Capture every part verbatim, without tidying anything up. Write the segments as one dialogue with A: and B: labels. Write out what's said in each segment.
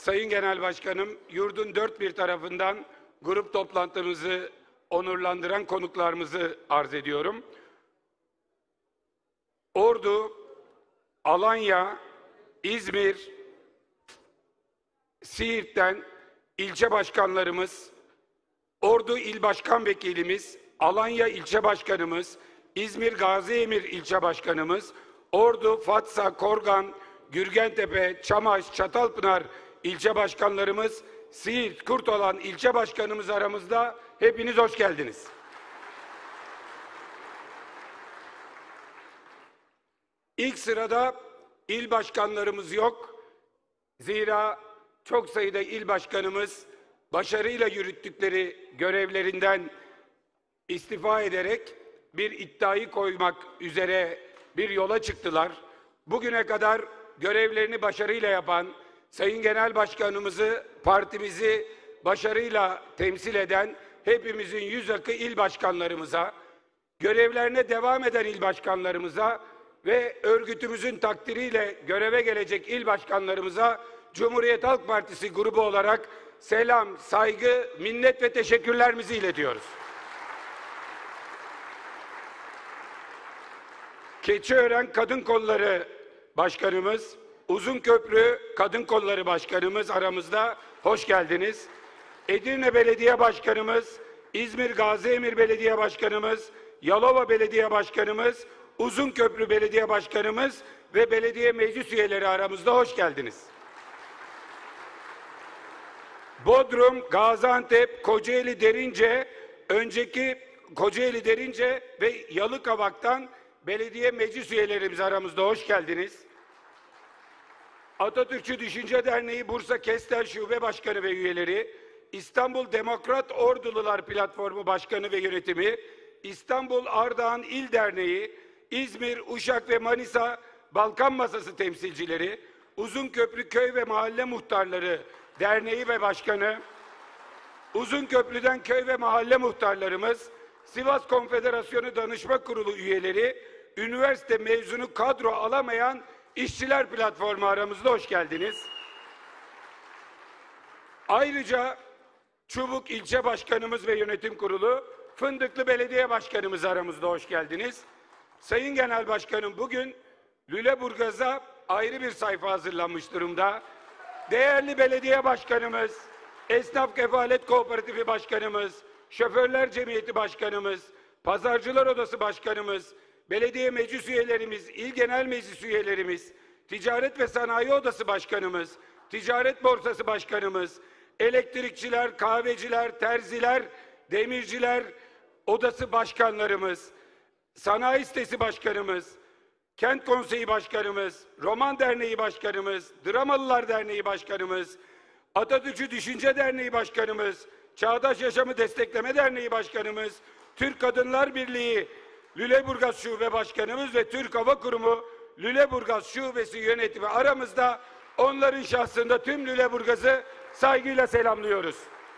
A: Sayın Genel Başkanım, yurdun dört bir tarafından grup toplantımızı onurlandıran konuklarımızı arz ediyorum. Ordu, Alanya, İzmir, Siirt'ten ilçe başkanlarımız, Ordu İl Başkan Vekilimiz, Alanya İlçe Başkanımız, İzmir Gaziemir İlçe Başkanımız, Ordu, Fatsa, Korgan, Gürgentepe, Çamaş, Çatalpınar ilçe başkanlarımız, Siirt, Kurtalan ilçe başkanımız aramızda. Hepiniz hoş geldiniz. İlk sırada il başkanlarımız yok. Zira çok sayıda il başkanımız başarıyla yürüttükleri görevlerinden istifa ederek bir iddiayı koymak üzere bir yola çıktılar. Bugüne kadar görevlerini başarıyla yapan, Sayın Genel Başkanımızı, partimizi başarıyla temsil eden hepimizin yüz akı il başkanlarımıza, görevlerine devam eden il başkanlarımıza ve örgütümüzün takdiriyle göreve gelecek il başkanlarımıza Cumhuriyet Halk Partisi grubu olarak selam, saygı, minnet ve teşekkürlerimizi iletiyoruz. Keçiören Kadın Kolları Başkanımız, Uzunköprü Kadın Kolları Başkanımız aramızda. Hoş geldiniz. Edirne Belediye Başkanımız, İzmir Gaziemir Belediye Başkanımız, Yalova Belediye Başkanımız, Uzunköprü Belediye Başkanımız ve belediye meclis üyeleri aramızda. Hoş geldiniz. Bodrum, Gaziantep, Kocaeli Derince, önceki Kocaeli Derince ve Yalıkavak'tan belediye meclis üyelerimiz aramızda. Hoş geldiniz. Atatürkçü Düşünce Derneği Bursa Kestel Şube Başkanı ve üyeleri, İstanbul Demokrat Ordulular Platformu Başkanı ve yönetimi, İstanbul Ardahan İl Derneği, İzmir, Uşak ve Manisa Balkan Masası temsilcileri, Uzunköprü Köy ve Mahalle Muhtarları Derneği ve Başkanı, Uzunköprü'den köy ve mahalle muhtarlarımız, Sivas Konfederasyonu Danışma Kurulu üyeleri, üniversite mezunu kadro alamayan İşçiler Platformu aramızda. Hoş geldiniz. Ayrıca Çubuk İlçe Başkanımız ve Yönetim Kurulu, Fındıklı Belediye Başkanımız aramızda. Hoş geldiniz. Sayın Genel Başkanım, bugün Lüleburgaz'a ayrı bir sayfa hazırlanmış durumda. Değerli belediye başkanımız, Esnaf Kefalet Kooperatifi Başkanımız, Şoförler Cemiyeti Başkanımız, Pazarcılar Odası Başkanımız, belediye meclis üyelerimiz, il genel meclis üyelerimiz, Ticaret ve Sanayi Odası Başkanımız, Ticaret Borsası Başkanımız, elektrikçiler, kahveciler, terziler, demirciler odası başkanlarımız, Sanayi Sitesi Başkanımız, Kent Konseyi Başkanımız, Roman Derneği Başkanımız, Dramalılar Derneği Başkanımız, Atatürkçü Düşünce Derneği Başkanımız, Çağdaş Yaşamı Destekleme Derneği Başkanımız, Türk Kadınlar Birliği Lüleburgaz Şube Başkanımız ve Türk Hava Kurumu Lüleburgaz Şubesi yönetimi aramızda. Onların şahsında tüm Lüleburgaz'ı saygıyla selamlıyoruz.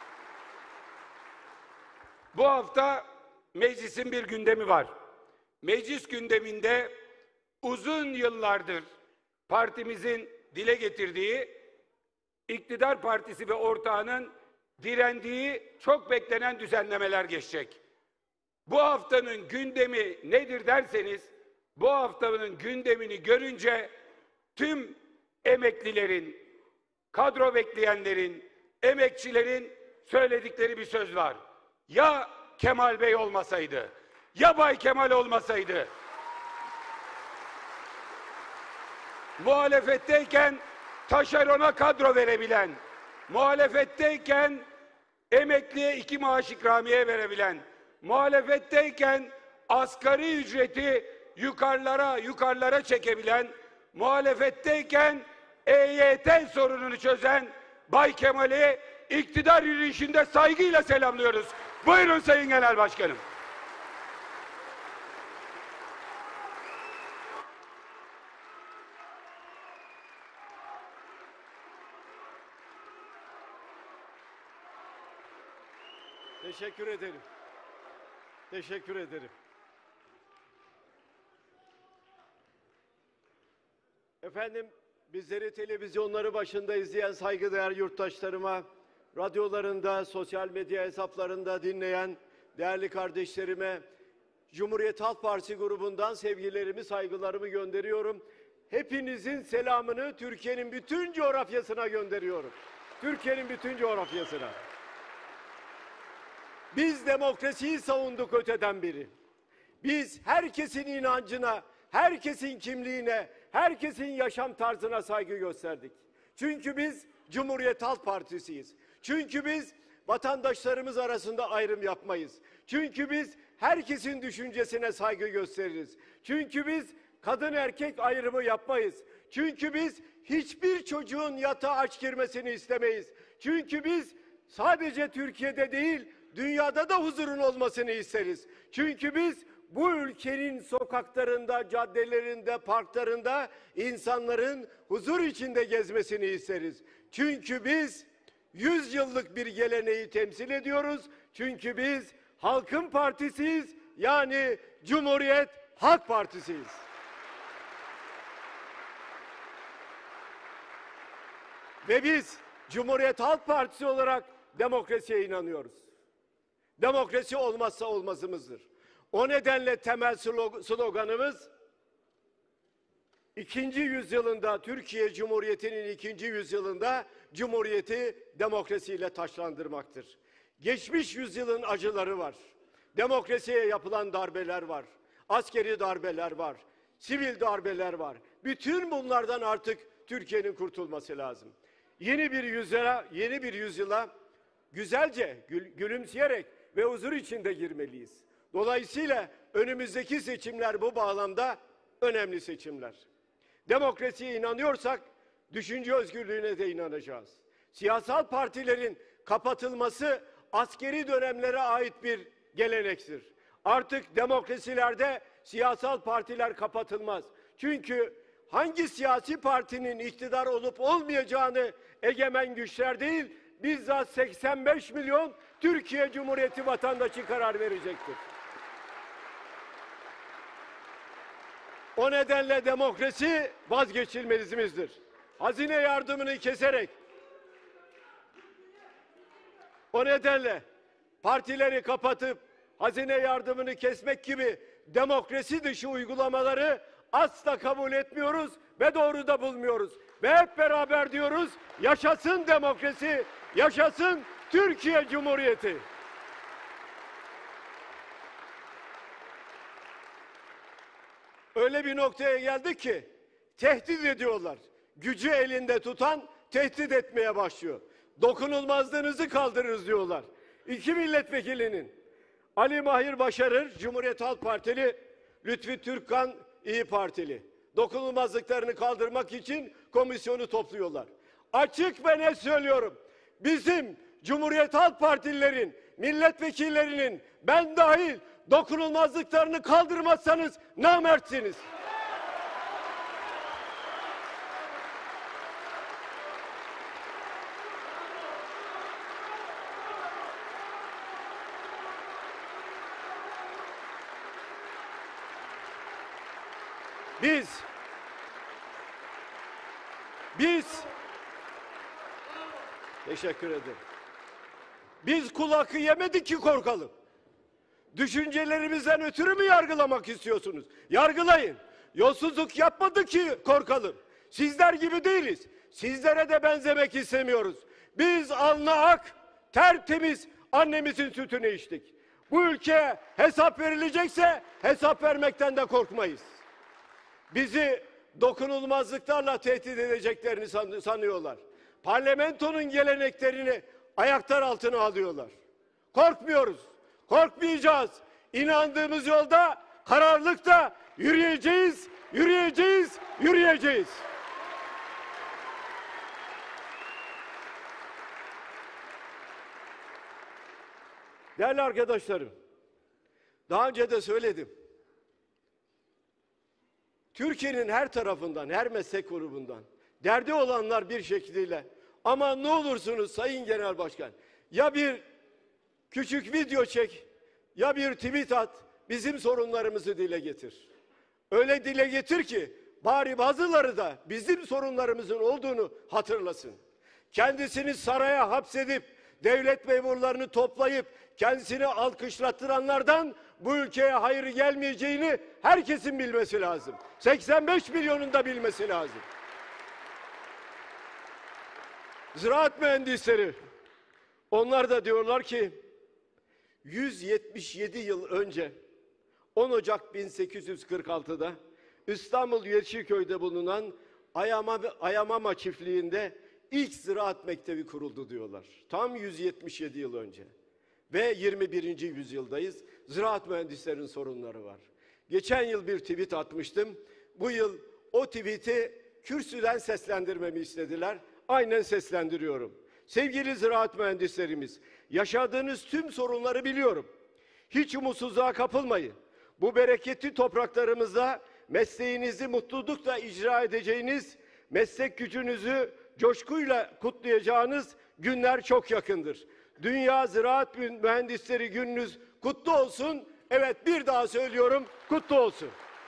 A: Bu hafta meclisin bir gündemi var. Meclis gündeminde uzun yıllardır partimizin dile getirdiği, iktidar partisi ve ortağının direndiği çok beklenen düzenlemeler geçecek. Bu haftanın gündemi nedir derseniz, bu haftanın gündemini görünce tüm emeklilerin, kadro bekleyenlerin, emekçilerin söyledikleri bir söz var. Ya Kemal Bey olmasaydı, ya Bay Kemal olmasaydı, muhalefetteyken taşerona kadro verebilen, muhalefetteyken emekliye iki maaş ikramiye verebilen, muhalefetteyken asgari ücreti yukarılara yukarılara çekebilen, muhalefetteyken E Y T sorununu çözen Bay Kemal'i iktidar yürüyüşünde saygıyla selamlıyoruz. Buyurun Sayın Genel Başkanım.
B: Teşekkür ederim. Teşekkür ederim. Efendim, Bizleri televizyonları başında izleyen saygıdeğer yurttaşlarıma, radyolarında, sosyal medya hesaplarında dinleyen değerli kardeşlerime, Cumhuriyet Halk Partisi grubundan sevgilerimi, saygılarımı gönderiyorum. Hepinizin selamını Türkiye'nin bütün coğrafyasına gönderiyorum. Türkiye'nin bütün coğrafyasına. Biz demokrasiyi savunduk öteden beri. Biz herkesin inancına, herkesin kimliğine, herkesin yaşam tarzına saygı gösterdik. Çünkü biz Cumhuriyet Halk Partisi'yiz. Çünkü biz vatandaşlarımız arasında ayrım yapmayız. Çünkü biz herkesin düşüncesine saygı gösteririz. Çünkü biz kadın erkek ayrımı yapmayız. Çünkü biz hiçbir çocuğun yatağa aç girmesini istemeyiz. Çünkü biz sadece Türkiye'de değil, dünyada da huzurun olmasını isteriz. Çünkü biz bu ülkenin sokaklarında, caddelerinde, parklarında insanların huzur içinde gezmesini isteriz. Çünkü biz yüz yıllık bir geleneği temsil ediyoruz. Çünkü biz halkın partisiyiz, yani Cumhuriyet Halk Partisiyiz. Ve biz Cumhuriyet Halk Partisi olarak demokrasiye inanıyoruz. Demokrasi olmazsa olmazımızdır. O nedenle temel sloganımız ikinci yüzyılında, Türkiye Cumhuriyeti'nin ikinci yüzyılında Cumhuriyeti demokrasiyle taçlandırmaktır. Geçmiş yüzyılın acıları var. Demokrasiye yapılan darbeler var. Askeri darbeler var. Sivil darbeler var. Bütün bunlardan artık Türkiye'nin kurtulması lazım. Yeni bir yüzyıla, yeni bir yüzyıla güzelce, gül, gülümseyerek ve huzur içinde girmeliyiz. Dolayısıyla önümüzdeki seçimler bu bağlamda önemli seçimler. Demokrasiye inanıyorsak düşünce özgürlüğüne de inanacağız. Siyasal partilerin kapatılması askeri dönemlere ait bir gelenektir. Artık demokrasilerde siyasal partiler kapatılmaz. Çünkü hangi siyasi partinin iktidar olup olmayacağını egemen güçler değil, bizzat seksen beş milyon Türkiye Cumhuriyeti vatandaşı karar verecektir. O nedenle demokrasi vazgeçilmezimizdir. Hazine yardımını keserek, o nedenle partileri kapatıp hazine yardımını kesmek gibi demokrasi dışı uygulamaları asla kabul etmiyoruz ve doğru da bulmuyoruz. Ve hep beraber diyoruz, yaşasın demokrasi, yaşasın Türkiye Cumhuriyeti. Öyle bir noktaya geldik ki tehdit ediyorlar. Gücü elinde tutan tehdit etmeye başlıyor. Dokunulmazlığınızı kaldırırız diyorlar. İki milletvekilinin Ali Mahir Başarır, Cumhuriyet Halk Partili, Lütfi Türkkan, İyi Partili. Dokunulmazlıklarını kaldırmak için komisyonu topluyorlar. Açık ve net söylüyorum. Bizim Cumhuriyet Halk Partililerin, milletvekillerinin, ben dahil dokunulmazlıklarını kaldırmazsanız namertsiniz. Biz, biz, teşekkür ederim. Biz kul hakkı yemedik ki korkalım. Düşüncelerimizden ötürü mü yargılamak istiyorsunuz? Yargılayın. Yolsuzluk yapmadık ki korkalım. Sizler gibi değiliz. Sizlere de benzemek istemiyoruz. Biz alnı ak, tertemiz annemizin sütünü içtik. Bu ülkeye hesap verilecekse hesap vermekten de korkmayız. Bizi dokunulmazlıklarla tehdit edeceklerini san sanıyorlar. Parlamentonun geleneklerini ayaklar altına alıyorlar. Korkmuyoruz, korkmayacağız. İnandığımız yolda kararlılıkla yürüyeceğiz, yürüyeceğiz, yürüyeceğiz. Değerli arkadaşlarım, daha önce de söyledim. Türkiye'nin her tarafından, her meslek grubundan derdi olanlar bir şekilde, ama ne olursunuz Sayın Genel Başkan, ya bir küçük video çek, ya bir tweet at, bizim sorunlarımızı dile getir. Öyle dile getir ki bari bazıları da bizim sorunlarımızın olduğunu hatırlasın. Kendisini saraya hapsedip devlet memurlarını toplayıp kendisini alkışlattıranlardan bu ülkeye hayır gelmeyeceğini herkesin bilmesi lazım. seksen beş milyonun da bilmesi lazım. Ziraat mühendisleri, onlar da diyorlar ki yüz yetmiş yedi yıl önce on Ocak bin sekiz yüz kırk altı'da İstanbul Yeşilköy'de bulunan Ayamama, Ayamama çiftliğinde ilk ziraat mektebi kuruldu diyorlar. Tam yüz yetmiş yedi yıl önce. Ve yirmi birinci yüzyıldayız. Ziraat mühendislerinin sorunları var. Geçen yıl bir tweet atmıştım. Bu yıl o tweet'i kürsüden seslendirmemi istediler. Aynen seslendiriyorum. Sevgili ziraat mühendislerimiz, yaşadığınız tüm sorunları biliyorum. Hiç umutsuzluğa kapılmayın. Bu bereketli topraklarımızda mesleğinizi mutlulukla icra edeceğiniz, meslek gücünüzü coşkuyla kutlayacağınız günler çok yakındır. Dünya Ziraat Mühendisleri Gününüz kutlu olsun. Evet, bir daha söylüyorum, kutlu olsun.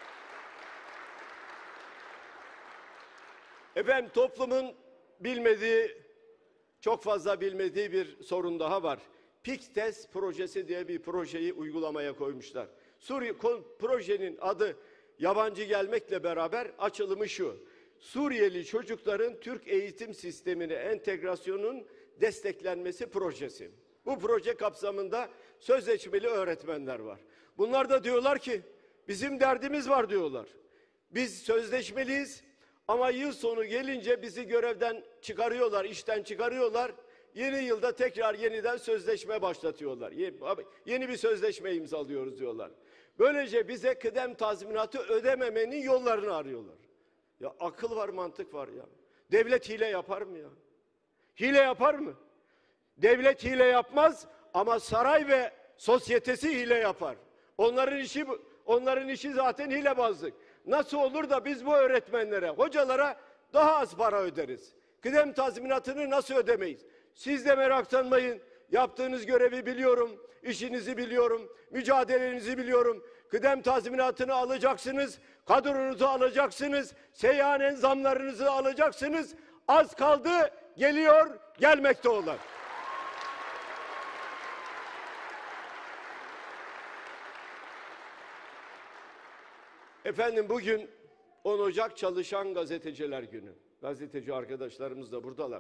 B: Efendim, toplumun bilmediği, çok fazla bilmediği bir sorun daha var. PİKTES projesi diye bir projeyi uygulamaya koymuşlar. Suriye projenin adı yabancı gelmekle beraber açılımı şu: Suriyeli çocukların Türk eğitim sistemine entegrasyonun desteklenmesi projesi. Bu proje kapsamında sözleşmeli öğretmenler var. Bunlar da diyorlar ki bizim derdimiz var diyorlar. Biz sözleşmeliyiz ama yıl sonu gelince bizi görevden çıkarıyorlar, işten çıkarıyorlar. Yeni yılda tekrar yeniden sözleşme başlatıyorlar. Yeni bir sözleşme imzalıyoruz diyorlar. Böylece bize kıdem tazminatı ödememenin yollarını arıyorlar. Ya akıl var, mantık var ya. Devlet hile yapar mı ya? Hile yapar mı? Devlet hile yapmaz ama saray ve sosyetesi hile yapar. Onların işi onların işi zaten hilebazlık. Nasıl olur da biz bu öğretmenlere, hocalara daha az para öderiz? Kıdem tazminatını nasıl ödemeyiz? Siz de meraklanmayın. Yaptığınız görevi biliyorum, işinizi biliyorum, mücadelenizi biliyorum. Kıdem tazminatını alacaksınız, kadronuzu alacaksınız, seyyanen zamlarınızı alacaksınız. Az kaldı, geliyor, gelmekte olan. Efendim, bugün on Ocak Çalışan Gazeteciler Günü. Gazeteci arkadaşlarımız da buradalar.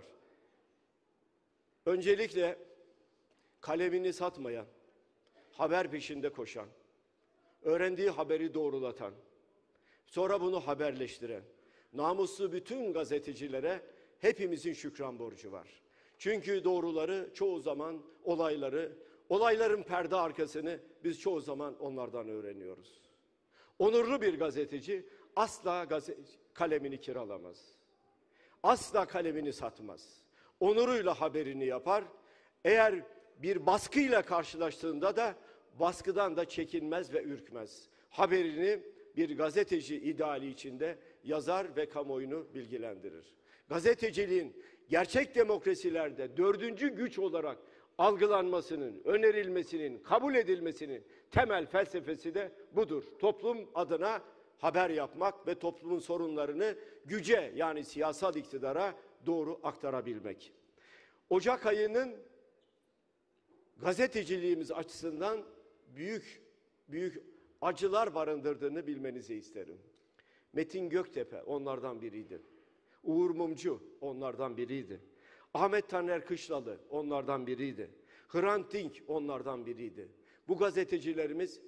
B: Öncelikle kalemini satmayan, haber peşinde koşan, öğrendiği haberi doğrulatan, sonra bunu haberleştiren, namuslu bütün gazetecilere hepimizin şükran borcu var. Çünkü doğruları çoğu zaman, olayları, olayların perde arkasını biz çoğu zaman onlardan öğreniyoruz. Onurlu bir gazeteci asla gazete, kalemini kiralamaz. Asla kalemini satmaz. Onuruyla haberini yapar. Eğer bir baskıyla karşılaştığında da baskıdan da çekinmez ve ürkmez. Haberini bir gazeteci ideali içinde yazar ve kamuoyunu bilgilendirir. Gazeteciliğin gerçek demokrasilerde dördüncü güç olarak algılanmasının, önerilmesinin, kabul edilmesinin temel felsefesi de budur. Toplum adına haber yapmak ve toplumun sorunlarını güce, yani siyasal iktidara doğru aktarabilmek. Ocak ayının gazeteciliğimiz açısından büyük büyük acılar barındırdığını bilmenizi isterim. Metin Göktepe onlardan biriydi. Uğur Mumcu onlardan biriydi. Ahmet Taner Kışlalı onlardan biriydi. Hrant Dink onlardan biriydi. Bu gazetecilerimiz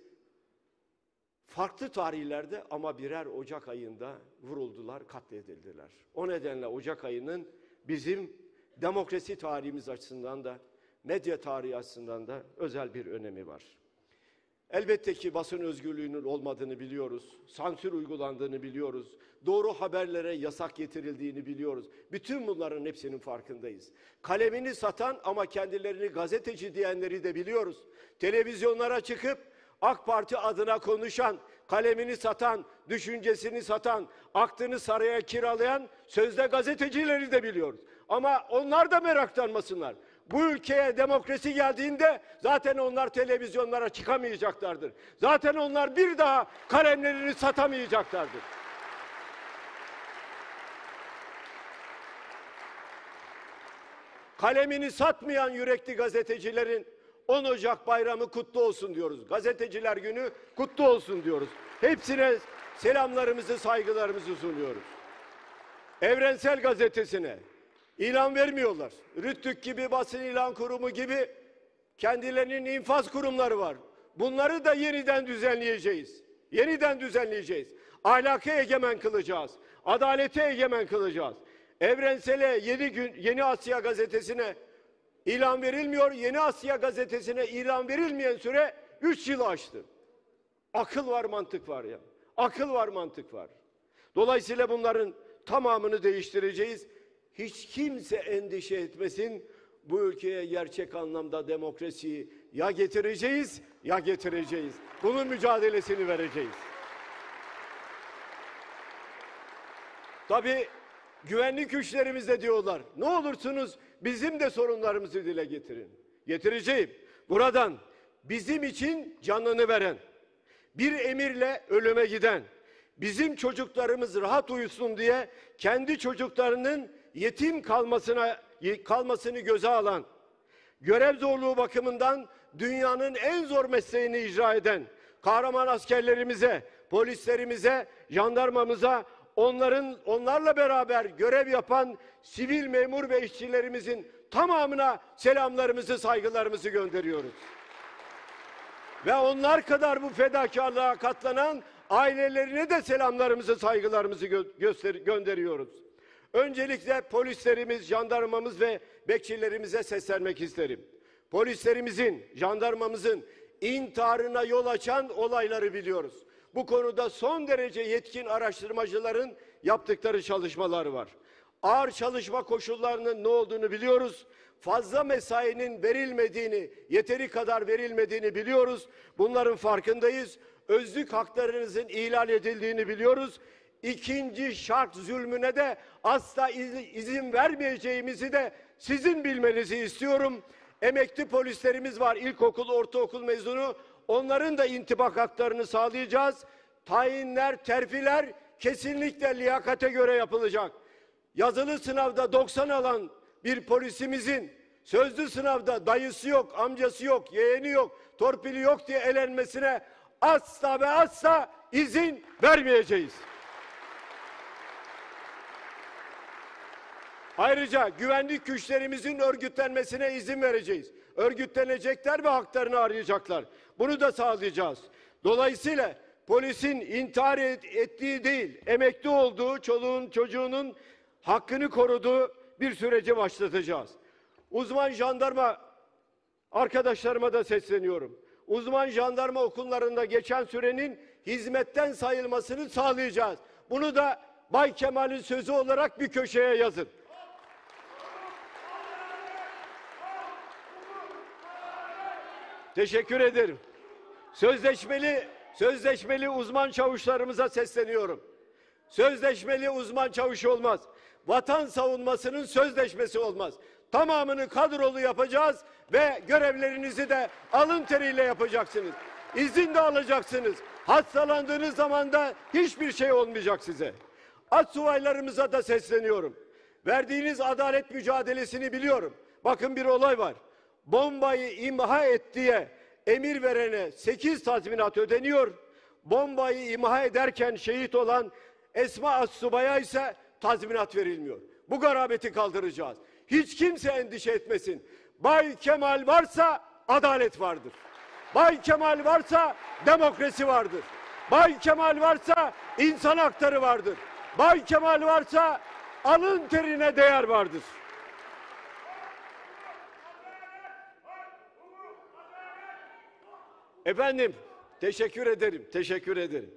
B: farklı tarihlerde ama birer Ocak ayında vuruldular, katledildiler. O nedenle Ocak ayının bizim demokrasi tarihimiz açısından da, medya tarihi açısından da özel bir önemi var. Elbette ki basın özgürlüğünün olmadığını biliyoruz. Sansür uygulandığını biliyoruz. Doğru haberlere yasak getirildiğini biliyoruz. Bütün bunların hepsinin farkındayız. Kalemini satan ama kendilerini gazeteci diyenleri de biliyoruz. Televizyonlara çıkıp AK Parti adına konuşan, kalemini satan, düşüncesini satan, aklını saraya kiralayan sözde gazetecileri de biliyoruz. Ama onlar da meraklanmasınlar. Bu ülkeye demokrasi geldiğinde zaten onlar televizyonlara çıkamayacaklardır. Zaten onlar bir daha kalemlerini satamayacaklardır. kalemini satmayan yürekli gazetecilerin on Ocak bayramı kutlu olsun diyoruz. Gazeteciler Günü kutlu olsun diyoruz. Hepsine selamlarımızı, saygılarımızı sunuyoruz. Evrensel Gazetesi'ne ilan vermiyorlar. Rüttük gibi, basın ilan kurumu gibi kendilerinin infaz kurumları var. Bunları da yeniden düzenleyeceğiz. Yeniden düzenleyeceğiz. Ahlakı egemen kılacağız. Adaleti egemen kılacağız. Evrensele, Yeni Gün, Yeni Asya Gazetesi'ne ilan verilmiyor. Yeni Asya Gazetesi'ne ilan verilmeyen süre üç yıl aştı. Akıl var, mantık var ya. Akıl var, mantık var. Dolayısıyla bunların tamamını değiştireceğiz. Hiç kimse endişe etmesin. Bu ülkeye gerçek anlamda demokrasiyi ya getireceğiz ya getireceğiz. Bunun mücadelesini vereceğiz. Tabii güvenlik güçlerimiz de diyorlar. Ne olursunuz bizim de sorunlarımızı dile getirin. Getireceğim. Buradan bizim için canını veren, bir emirle ölüme giden, bizim çocuklarımız rahat uyusun diye kendi çocuklarının yetim kalmasına kalmasını göze alan, görev zorluğu bakımından dünyanın en zor mesleğini icra eden kahraman askerlerimize, polislerimize, jandarmamıza, onların onlarla beraber görev yapan sivil memur ve işçilerimizin tamamına selamlarımızı, saygılarımızı gönderiyoruz. Ve onlar kadar bu fedakarlığa katlanan ailelerine de selamlarımızı, saygılarımızı gö göster gönderiyoruz. Öncelikle polislerimiz, jandarmamız ve bekçilerimize seslenmek isterim. Polislerimizin, jandarmamızın intiharına yol açan olayları biliyoruz. Bu konuda son derece yetkin araştırmacıların yaptıkları çalışmalar var. Ağır çalışma koşullarının ne olduğunu biliyoruz. Fazla mesainin verilmediğini, yeteri kadar verilmediğini biliyoruz. Bunların farkındayız. Özlük haklarınızın ihlal edildiğini biliyoruz. İkinci şart zulmüne de asla izin vermeyeceğimizi de sizin bilmenizi istiyorum. Emekli polislerimiz var, ilkokul, ortaokul mezunu. Onların da intibak haklarını sağlayacağız. Tayinler, terfiler kesinlikle liyakate göre yapılacak. Yazılı sınavda doksan alan bir polisimizin sözlü sınavda dayısı yok, amcası yok, yeğeni yok, torpili yok diye elenmesine asla ve asla izin vermeyeceğiz. Ayrıca güvenlik güçlerimizin örgütlenmesine izin vereceğiz. Örgütlenecekler ve haklarını arayacaklar. Bunu da sağlayacağız. Dolayısıyla polisin intihar et, ettiği değil, emekli olduğu, çoluğun çocuğunun hakkını koruduğu bir süreci başlatacağız. Uzman jandarma arkadaşlarıma da sesleniyorum. Uzman jandarma okullarında geçen sürenin hizmetten sayılmasını sağlayacağız. Bunu da Bay Kemal'in sözü olarak bir köşeye yazın. Teşekkür ederim. Sözleşmeli, sözleşmeli uzman çavuşlarımıza sesleniyorum. Sözleşmeli uzman çavuş olmaz. Vatan savunmasının sözleşmesi olmaz. Tamamını kadrolu yapacağız ve görevlerinizi de alın teriyle yapacaksınız. İzin de alacaksınız. Hastalandığınız zaman da hiçbir şey olmayacak size. Astsubaylarımıza da sesleniyorum. Verdiğiniz adalet mücadelesini biliyorum. Bakın bir olay var. Bombayı imha et diye emir verene sekiz tazminat ödeniyor. Bombayı imha ederken şehit olan Esma Astsubaya ise tazminat verilmiyor. Bu garabeti kaldıracağız. Hiç kimse endişe etmesin. Bay Kemal varsa adalet vardır. Bay Kemal varsa demokrasi vardır. Bay Kemal varsa insan hakları vardır. Bay Kemal varsa alın terine değer vardır. Efendim, teşekkür ederim, teşekkür ederim.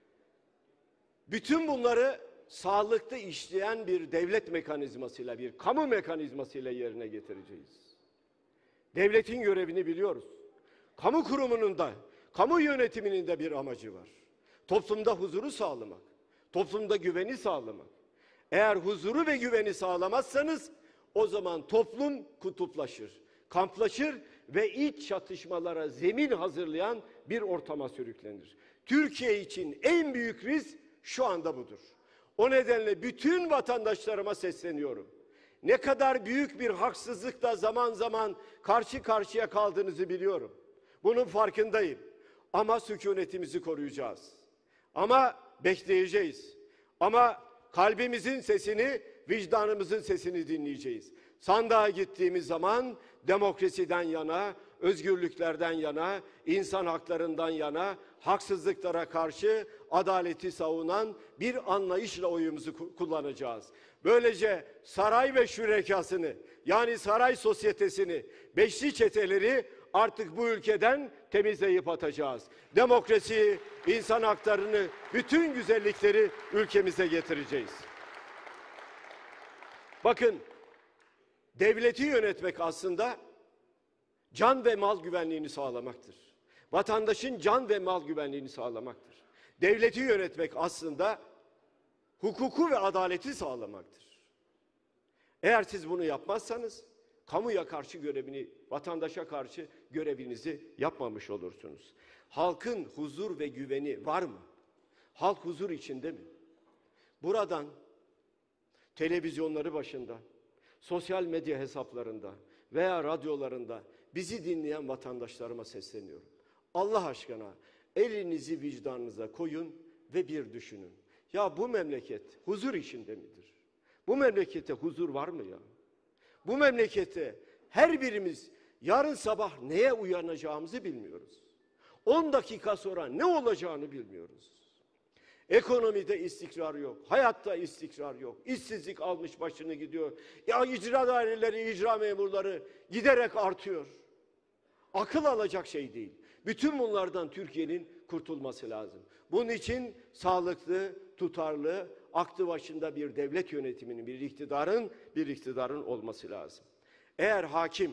B: Bütün bunları sağlıklı işleyen bir devlet mekanizmasıyla, bir kamu mekanizmasıyla yerine getireceğiz. Devletin görevini biliyoruz. Kamu kurumunun da, kamu yönetiminin de bir amacı var. Toplumda huzuru sağlamak, toplumda güveni sağlamak. Eğer huzuru ve güveni sağlamazsanız o zaman toplum kutuplaşır, kamplaşır ve iç çatışmalara zemin hazırlayan bir ortama sürüklenir. Türkiye için en büyük risk şu anda budur. O nedenle bütün vatandaşlarıma sesleniyorum. ne kadar büyük bir haksızlıkla zaman zaman karşı karşıya kaldığınızı biliyorum. Bunun farkındayım. Ama sükunetimizi koruyacağız. Ama bekleyeceğiz. Ama kalbimizin sesini, vicdanımızın sesini dinleyeceğiz. Sandığa gittiğimiz zaman demokrasiden yana, özgürlüklerden yana, insan haklarından yana, haksızlıklara karşı adaleti savunan bir anlayışla oyumuzu kullanacağız. Böylece saray ve şürekasını, yani saray sosyetesini, beşli çeteleri artık bu ülkeden temizleyip atacağız. Demokrasiyi, insan haklarını, bütün güzellikleri ülkemize getireceğiz. Bakın, devleti yönetmek aslında can ve mal güvenliğini sağlamaktır. Vatandaşın can ve mal güvenliğini sağlamaktır. Devleti yönetmek aslında hukuku ve adaleti sağlamaktır. Eğer siz bunu yapmazsanız kamuya karşı görevini, vatandaşa karşı görevinizi yapmamış olursunuz. Halkın huzur ve güveni var mı? Halk huzur içinde mi? Buradan televizyonları başında, sosyal medya hesaplarında veya radyolarında bizi dinleyen vatandaşlarıma sesleniyorum. Allah aşkına elinizi vicdanınıza koyun ve bir düşünün. Ya bu memleket huzur içinde midir? Bu memlekette huzur var mı ya? Bu memlekette her birimiz yarın sabah neye uyanacağımızı bilmiyoruz. on dakika sonra ne olacağını bilmiyoruz. Ekonomide istikrar yok, hayatta istikrar yok, işsizlik almış başını gidiyor. Ya icra daireleri, icra memurları giderek artıyor. Akıl alacak şey değil. Bütün bunlardan Türkiye'nin kurtulması lazım. Bunun için sağlıklı, tutarlı, aklı başında bir devlet yönetiminin, bir iktidarın, bir iktidarın olması lazım. Eğer hakim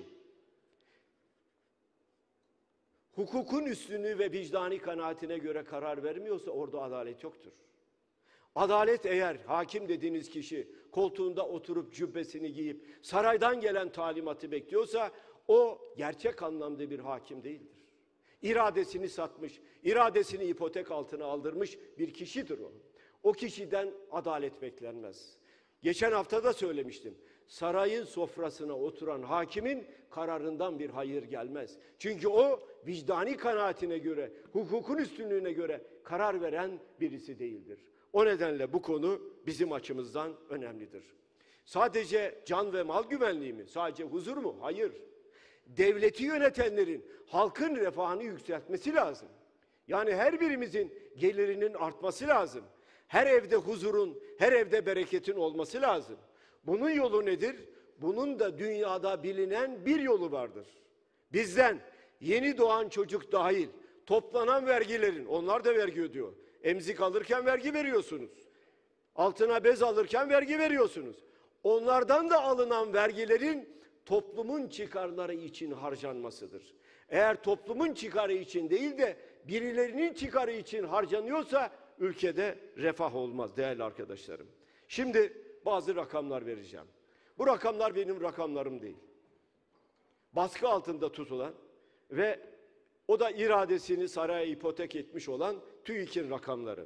B: hukukun üstünlüğü ve vicdani kanaatine göre karar vermiyorsa orada adalet yoktur. Adalet eğer hakim dediğiniz kişi koltuğunda oturup cübbesini giyip saraydan gelen talimatı bekliyorsa o gerçek anlamda bir hakim değildir. İradesini satmış, iradesini ipotek altına aldırmış bir kişidir o. O kişiden adalet beklenmez. Geçen hafta da söylemiştim. Sarayın sofrasına oturan hakimin kararından bir hayır gelmez. Çünkü o vicdani kanaatine göre, hukukun üstünlüğüne göre karar veren birisi değildir. O nedenle bu konu bizim açımızdan önemlidir. Sadece can ve mal güvenliği mi? Sadece huzur mu? Hayır. Devleti yönetenlerin halkın refahını yükseltmesi lazım. Yani her birimizin gelirinin artması lazım. Her evde huzurun, her evde bereketin olması lazım. Bunun yolu nedir? Bunun da dünyada bilinen bir yolu vardır. Bizden yeni doğan çocuk dahil toplanan vergilerin, onlar da vergi ödüyor. Emzik alırken vergi veriyorsunuz. Altına bez alırken vergi veriyorsunuz. Onlardan da alınan vergilerin toplumun çıkarları için harcanmasıdır. Eğer toplumun çıkarı için değil de birilerinin çıkarı için harcanıyorsa ülkede refah olmaz değerli arkadaşlarım. Şimdi bazı rakamlar vereceğim. Bu rakamlar benim rakamlarım değil. Baskı altında tutulan ve o da iradesini saraya ipotek etmiş olan TÜİK'in rakamları.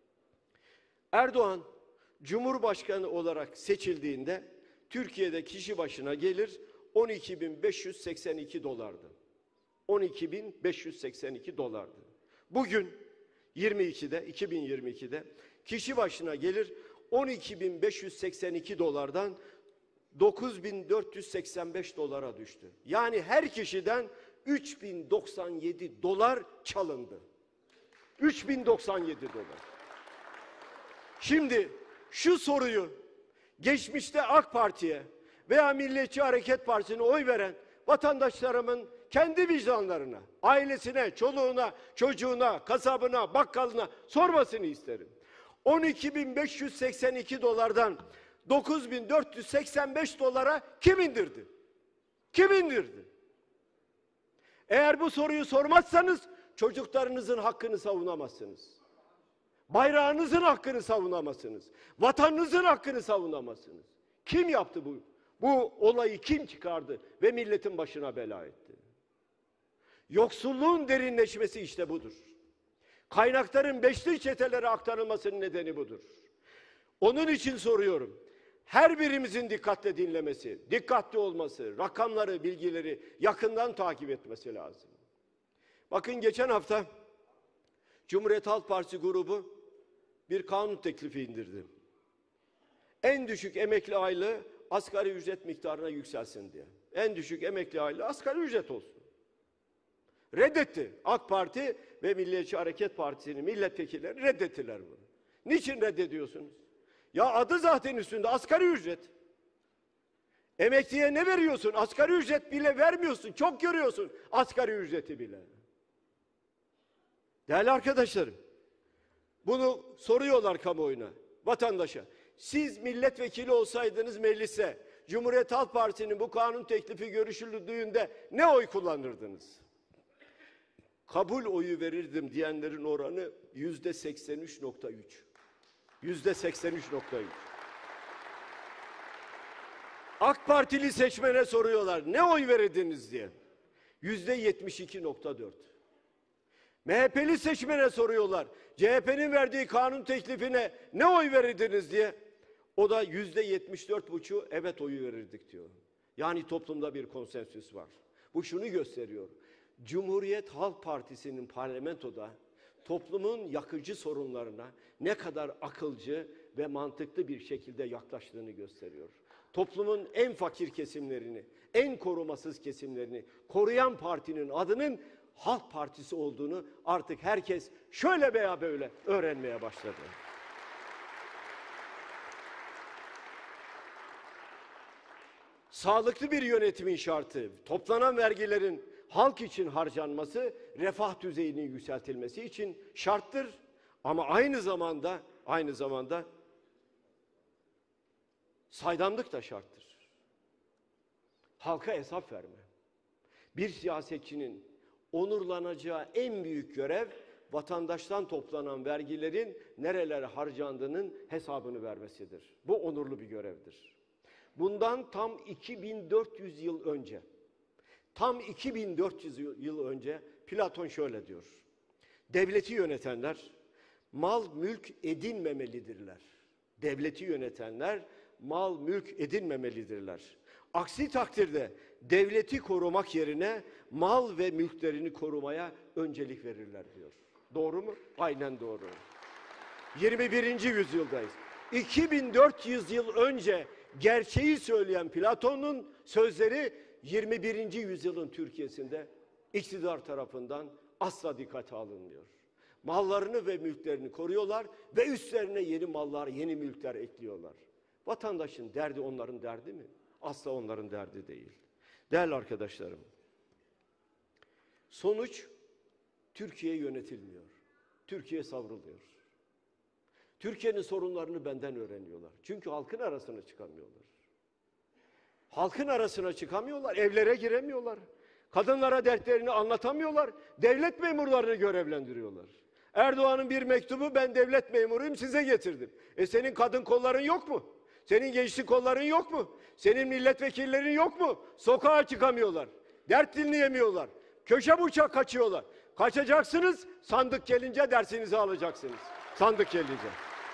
B: Erdoğan Cumhurbaşkanı olarak seçildiğinde Türkiye'de kişi başına gelir on iki bin beş yüz seksen iki dolardı. on iki bin beş yüz seksen iki dolardı. Bugün yirmi ikide, iki bin yirmi ikide kişi başına gelir on iki bin beş yüz seksen iki dolardan dokuz bin dört yüz seksen beş dolara düştü. Yani her kişiden üç bin doksan yedi dolar çalındı. üç bin doksan yedi dolar. Şimdi şu soruyu geçmişte AK Parti'ye veya Milliyetçi Hareket Partisi'ne oy veren vatandaşlarımın kendi vicdanlarına, ailesine, çoluğuna, çocuğuna, kasabına, bakkalına sormasını isterim. on iki bin beş yüz seksen iki dolardan dokuz bin dört yüz seksen beş dolara kim indirdi? Kim indirdi? Eğer bu soruyu sormazsanız çocuklarınızın hakkını savunamazsınız. Bayrağınızın hakkını savunamazsınız. Vatanınızın hakkını savunamazsınız. Kim yaptı bu? Bu olayı kim çıkardı ve milletin başına bela etti? Yoksulluğun derinleşmesi işte budur. Kaynakların beşli çetelere aktarılmasının nedeni budur. Onun için soruyorum. her birimizin dikkatle dinlemesi, dikkatli olması, rakamları, bilgileri yakından takip etmesi lazım. Bakın geçen hafta Cumhuriyet Halk Partisi grubu bir kanun teklifi indirdi. En düşük emekli aylığı asgari ücret miktarına yükselsin diye. En düşük emekli aylığı asgari ücret olsun. Reddetti. AK Parti ve Milliyetçi Hareket Partisi'nin milletvekilleri reddettiler bunu. Niçin reddediyorsunuz? Ya adı zaten üstünde asgari ücret. Emekliye ne veriyorsun? Asgari ücret bile vermiyorsun. Çok görüyorsun asgari ücreti bile. Değerli arkadaşlarım, bunu soruyorlar kamuoyuna, vatandaşa. Siz milletvekili olsaydınız meclise, Cumhuriyet Halk Partisi'nin bu kanun teklifi görüşüldüğünde ne oy kullanırdınız? Kabul oyu verirdim diyenlerin oranı yüzde seksen üç nokta üç. Yüzde seksen üç nokta üç. AK Partili seçmene soruyorlar, ne oy verirdiniz diye. Yüzde yetmiş iki nokta dört. M H P'li seçmene soruyorlar, C H P'nin verdiği kanun teklifine ne oy verirdiniz diye. O da yüzde yetmiş dört buçuk evet oyu verirdik diyor. Yani toplumda bir konsensüs var. Bu şunu gösteriyor. Cumhuriyet Halk Partisi'nin parlamentoda toplumun yakıcı sorunlarına ne kadar akılcı ve mantıklı bir şekilde yaklaştığını gösteriyor. Toplumun en fakir kesimlerini, en korumasız kesimlerini koruyan partinin adının Halk Partisi olduğunu artık herkes şöyle veya böyle öğrenmeye başladı. Sağlıklı bir yönetimin şartı, toplanan vergilerin halk için harcanması, refah düzeyinin yükseltilmesi için şarttır. Ama aynı zamanda, aynı zamanda saydamlık da şarttır. Halka hesap verme. Bir siyasetçinin onurlanacağı en büyük görev, vatandaştan toplanan vergilerin nerelere harcandığının hesabını vermesidir. Bu onurlu bir görevdir. Bundan tam iki bin dört yüz yıl önce, tam iki bin dört yüz yıl önce Platon şöyle diyor. Devleti yönetenler mal mülk edinmemelidirler. Devleti yönetenler mal mülk edinmemelidirler. Aksi takdirde devleti korumak yerine mal ve mülklerini korumaya öncelik verirler diyor. Doğru mu? Aynen doğru. yirmi birinci yüzyıldayız. iki bin dört yüz yıl önce gerçeği söyleyen Platon'un sözleri yirmi birinci yüzyılın Türkiye'sinde iktidar tarafından asla dikkate alınmıyor. Mallarını ve mülklerini koruyorlar ve üstlerine yeni mallar, yeni mülkler ekliyorlar. Vatandaşın derdi onların derdi mi? Asla onların derdi değil. Değerli arkadaşlarım, sonuç Türkiye yönetilmiyor. Türkiye savruluyor. Türkiye'nin sorunlarını benden öğreniyorlar. Çünkü halkın arasına çıkamıyorlar. Halkın arasına çıkamıyorlar, evlere giremiyorlar. Kadınlara dertlerini anlatamıyorlar. Devlet memurlarını görevlendiriyorlar. Erdoğan'ın bir mektubu, ben devlet memuruyum, size getirdim. E senin kadın kolların yok mu? Senin gençlik kolların yok mu? Senin milletvekillerin yok mu? Sokağa çıkamıyorlar. Dert dinleyemiyorlar. Köşe bucak kaçıyorlar. Kaçacaksınız, sandık gelince dersinizi alacaksınız. Sandık gelince.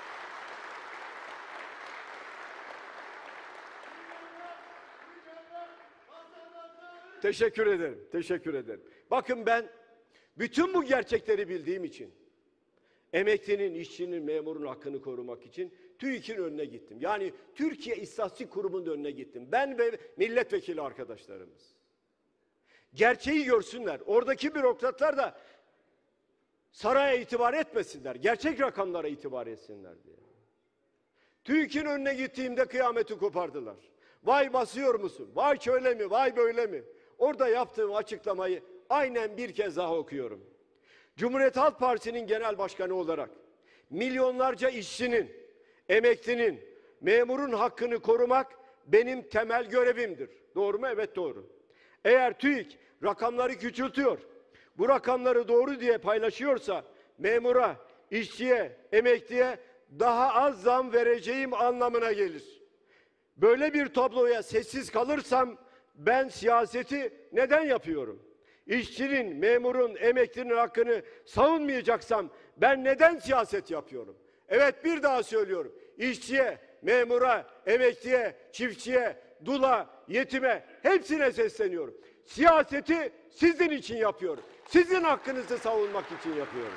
B: Teşekkür ederim, teşekkür ederim. Bakın ben bütün bu gerçekleri bildiğim için, emeklinin, işçinin, memurun hakkını korumak için TÜİK'in önüne gittim. Yani Türkiye İstatistik Kurumu'nun önüne gittim. Ben ve milletvekili arkadaşlarımız. Gerçeği görsünler. Oradaki bürokratlar da saraya itibar etmesinler. Gerçek rakamlara itibar etsinler diye. TÜİK'in önüne gittiğimde kıyameti kopardılar. Vay basıyor musun? Vay şöyle mi? Vay böyle mi? Orada yaptığım açıklamayı aynen bir kez daha okuyorum. Cumhuriyet Halk Partisi'nin genel başkanı olarak milyonlarca işçinin, emeklinin, memurun hakkını korumak benim temel görevimdir. Doğru mu? Evet doğru. Eğer TÜİK rakamları küçültüyor, bu rakamları doğru diye paylaşıyorsa memura, işçiye, emekliye daha az zam vereceğim anlamına gelir. Böyle bir tabloya sessiz kalırsam ben siyaseti neden yapıyorum? İşçinin, memurun, emeklinin hakkını savunmayacaksam ben neden siyaset yapıyorum? Evet bir daha söylüyorum. İşçiye, memura, emekliye, çiftçiye, dula, yetime hepsine sesleniyorum. Siyaseti sizin için yapıyorum. Sizin hakkınızı savunmak için yapıyorum.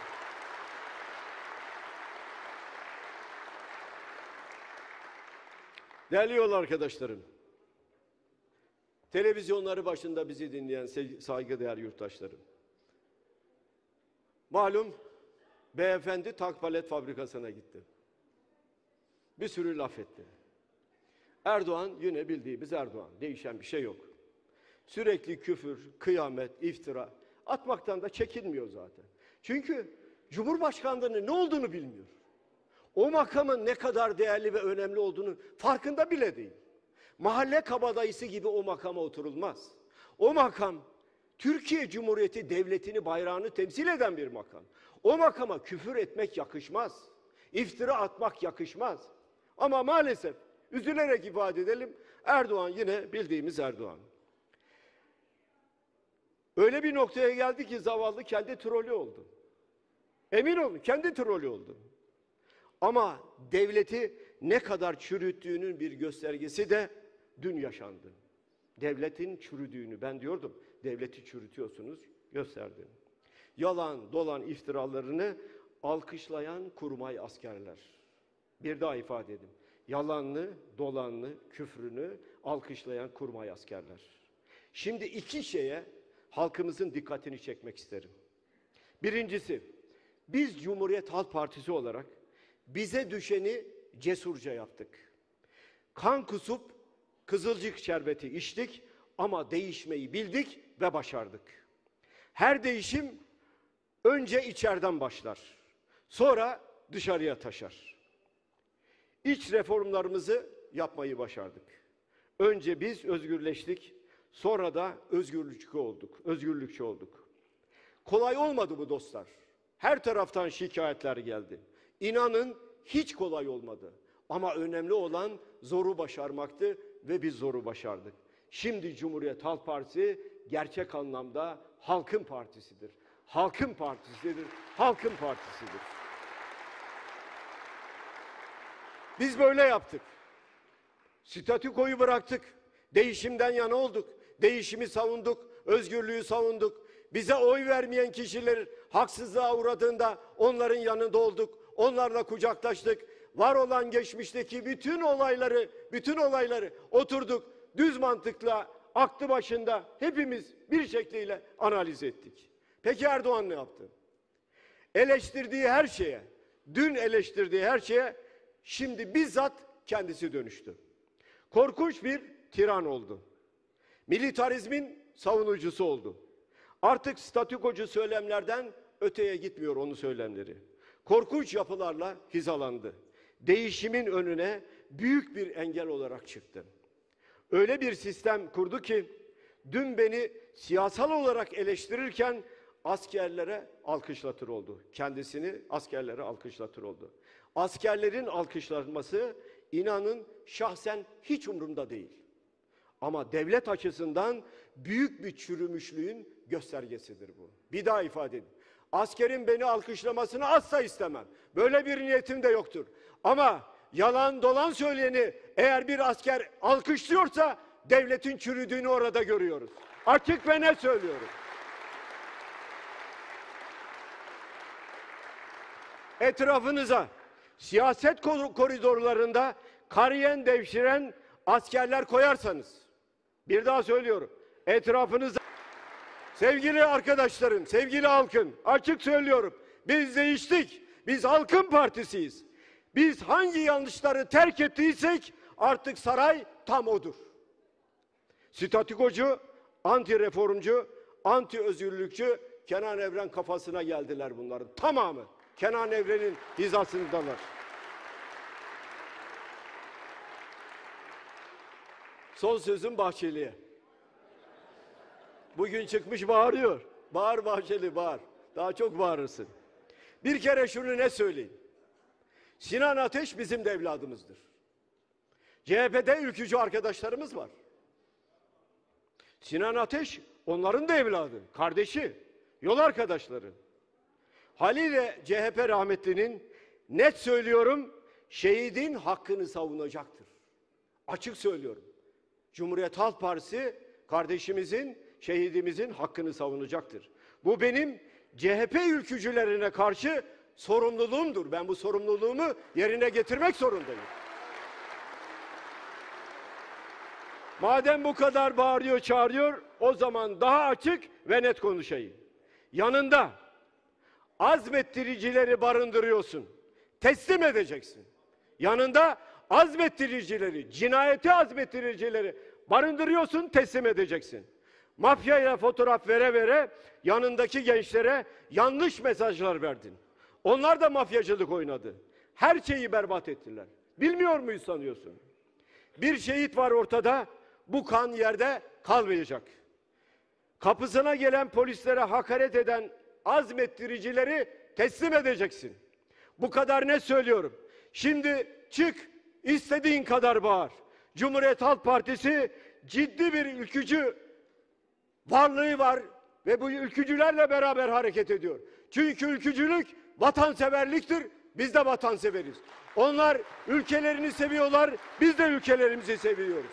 B: Değerli yol arkadaşlarım, televizyonları başında bizi dinleyen saygıdeğer yurttaşlarım. Malum beyefendi tank palet fabrikasına gitti. Bir sürü laf etti. Erdoğan yine bildiğimiz Erdoğan. Değişen bir şey yok. Sürekli küfür, kıyamet, iftira atmaktan da çekinmiyor zaten. Çünkü Cumhurbaşkanlığının ne olduğunu bilmiyor. O makamın ne kadar değerli ve önemli olduğunu farkında bile değil. Mahalle kabadayısı gibi o makama oturulmaz. O makam Türkiye Cumhuriyeti Devleti'ni, bayrağını temsil eden bir makam. O makama küfür etmek yakışmaz. İftira atmak yakışmaz. Ama maalesef üzülerek ifade edelim, Erdoğan yine bildiğimiz Erdoğan. Öyle bir noktaya geldi ki zavallı kendi trolü oldu. Emin olun kendi trolü oldu. Ama devleti ne kadar çürüttüğünün bir göstergesi de dün yaşandı. Devletin çürüdüğünü, ben diyordum, devleti çürütüyorsunuz, gösterdi. Yalan, dolan iftiralarını alkışlayan kurmay askerler. Bir daha ifade edeyim. Yalanlı, dolanlı, küfrünü alkışlayan kurmay askerler. Şimdi iki şeye halkımızın dikkatini çekmek isterim. Birincisi, biz Cumhuriyet Halk Partisi olarak bize düşeni cesurca yaptık. Kan kusup kızılcık şerbeti içtik ama değişmeyi bildik ve başardık. Her değişim önce içeriden başlar, sonra dışarıya taşar. İç reformlarımızı yapmayı başardık. Önce biz özgürleştik, sonra da özgürlükçü olduk, özgürlükçü olduk. Kolay olmadı bu dostlar. Her taraftan şikayetler geldi. İnanın hiç kolay olmadı. Ama önemli olan zoru başarmaktı ve biz zoru başardık. Şimdi Cumhuriyet Halk Partisi gerçek anlamda halkın partisidir. Halkın partisidir, halkın partisidir. Biz böyle yaptık. Statükoyu bıraktık. Değişimden yana olduk. Değişimi savunduk, özgürlüğü savunduk. Bize oy vermeyen kişiler haksızlığa uğradığında onların yanında olduk. Onlarla kucaklaştık. Var olan geçmişteki bütün olayları, bütün olayları oturduk. Düz mantıkla, aklı başında hepimiz bir şekliyle analiz ettik. Peki Erdoğan ne yaptı? Eleştirdiği her şeye, dün eleştirdiği her şeye şimdi bizzat kendisi dönüştü. Korkunç bir tiran oldu. Militarizmin savunucusu oldu. Artık statükocu söylemlerden öteye gitmiyor onun söylemleri. Korkunç yapılarla hizalandı. Değişimin önüne büyük bir engel olarak çıktı. Öyle bir sistem kurdu ki dün beni siyasal olarak eleştirirken askerlere alkışlatır oldu. Kendisini askerlere alkışlatır oldu. Askerlerin alkışlanması inanın şahsen hiç umurumda değil. Ama devlet açısından büyük bir çürümüşlüğün göstergesidir bu. Bir daha ifade edeyim. Askerin beni alkışlamasını asla istemem. Böyle bir niyetim de yoktur. Ama yalan dolan söyleyeni eğer bir asker alkışlıyorsa devletin çürüdüğünü orada görüyoruz. Açık ve net söylüyorum. Etrafınıza siyaset koridorlarında kariyen devşiren askerler koyarsanız, bir daha söylüyorum, etrafınıza, sevgili arkadaşlarım, sevgili halkım, açık söylüyorum, biz değiştik, biz halkın partisiyiz. Biz hangi yanlışları terk ettiysek artık saray tam odur. Statükocu, anti reformcu, anti özgürlükçü Kenan Evren kafasına geldiler bunların tamamı. Kenan Evren'in hizasındalar. Son sözüm Bahçeli'ye. Bugün çıkmış bağırıyor. Bağır Bahçeli, bağır. Daha çok bağırırsın. Bir kere şunu ne söyleyeyim. Sinan Ateş bizim de evladımızdır. C H P'de ülkücü arkadaşlarımız var. Sinan Ateş onların da evladı, kardeşi, yol arkadaşları. Haliyle C H P rahmetlinin net söylüyorum şehidin hakkını savunacaktır. Açık söylüyorum. Cumhuriyet Halk Partisi kardeşimizin, şehidimizin hakkını savunacaktır. Bu benim C H P ülkücülerine karşı sorumluluğumdur. Ben bu sorumluluğumu yerine getirmek zorundayım. Madem bu kadar bağırıyor, çağırıyor, o zaman daha açık ve net konuşayım. Yanında azmettiricileri barındırıyorsun. Teslim edeceksin. Yanında azmettiricileri, cinayeti azmettiricileri barındırıyorsun, teslim edeceksin. Mafyaya fotoğraf vere vere yanındaki gençlere yanlış mesajlar verdin. Onlar da mafyacılık oynadı. Her şeyi berbat ettiler. Bilmiyor muyuz sanıyorsun? Bir şehit var ortada, bu kan yerde kalmayacak. Kapısına gelen polislere hakaret eden azmettiricileri teslim edeceksin. Bu kadar ne söylüyorum? Şimdi çık, istediğin kadar bağır. Cumhuriyet Halk Partisi ciddi bir ülkücü varlığı var ve bu ülkücülerle beraber hareket ediyor. Çünkü ülkücülük vatanseverliktir, biz de vatanseveriz. Onlar ülkelerini seviyorlar, biz de ülkelerimizi seviyoruz.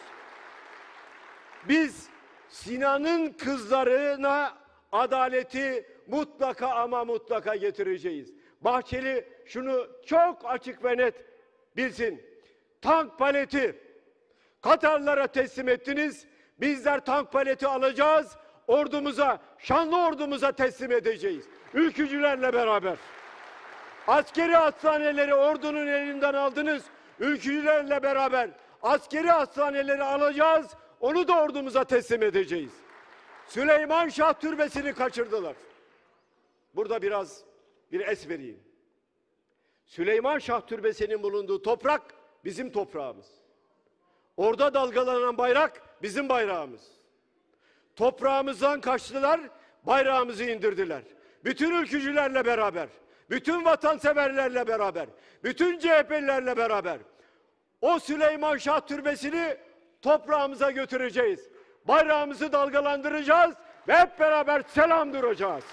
B: Biz Sinan'ın kızlarına adaleti mutlaka ama mutlaka getireceğiz. Bahçeli şunu çok açık ve net bilsin. Tank paleti Katarlara teslim ettiniz. Bizler tank paleti alacağız. Ordumuza, şanlı ordumuza teslim edeceğiz. Ülkücülerle beraber. Askeri hastaneleri ordunun elinden aldınız. Ülkücülerle beraber askeri hastaneleri alacağız. Onu da ordumuza teslim edeceğiz. Süleyman Şah Türbesi'ni kaçırdılar. Burada biraz bir es vereyim. Süleyman Şah Türbesi'nin bulunduğu toprak bizim toprağımız. Orada dalgalanan bayrak bizim bayrağımız. Toprağımızdan kaçtılar, bayrağımızı indirdiler. Bütün ülkücülerle beraber, bütün vatanseverlerle beraber, bütün C H P'lilerle beraber o Süleyman Şah Türbesi'ni toprağımıza götüreceğiz. Bayrağımızı dalgalandıracağız ve hep beraber selam duracağız.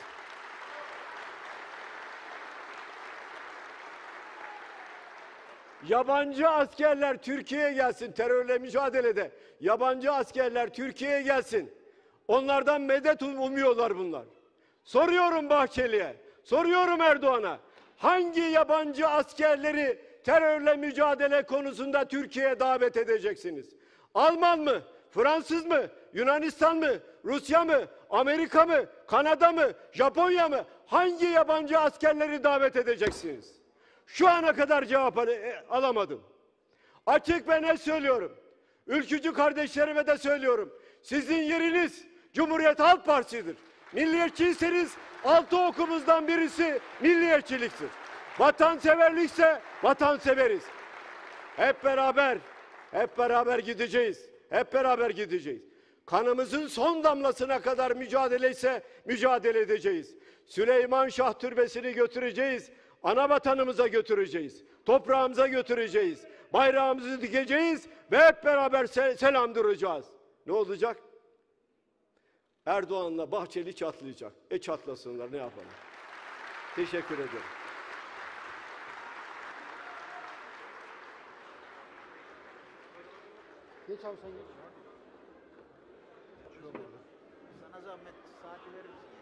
B: Yabancı askerler Türkiye'ye gelsin terörle mücadelede. Yabancı askerler Türkiye'ye gelsin. Onlardan medet umuyorlar bunlar. Soruyorum Bahçeli'ye, soruyorum Erdoğan'a. Hangi yabancı askerleri terörle mücadele konusunda Türkiye'ye davet edeceksiniz? Alman mı? Fransız mı? Yunanistan mı? Rusya mı? Amerika mı? Kanada mı? Japonya mı? Hangi yabancı askerleri davet edeceksiniz? Şu ana kadar cevap al alamadım. Açık ve net söylüyorum. Ülkücü kardeşlerime de söylüyorum. Sizin yeriniz Cumhuriyet Halk Partisi'dir. Milliyetçiyseniz altı okumuzdan birisi milliyetçiliktir. Vatanseverlikse vatanseveriz. Hep beraber, hep beraber gideceğiz. Hep beraber gideceğiz. Kanımızın son damlasına kadar mücadele ise mücadele edeceğiz. Süleyman Şah Türbesi'ni götüreceğiz. Ana vatanımıza götüreceğiz. Toprağımıza götüreceğiz. Bayrağımızı dikeceğiz ve hep beraber sel selam duracağız. Ne olacak? Erdoğan'la Bahçeli çatlayacak. E çatlasınlar, ne yapalım? Teşekkür ederim.
C: Geç abi sen geç. Sana zahmet saati verir misin?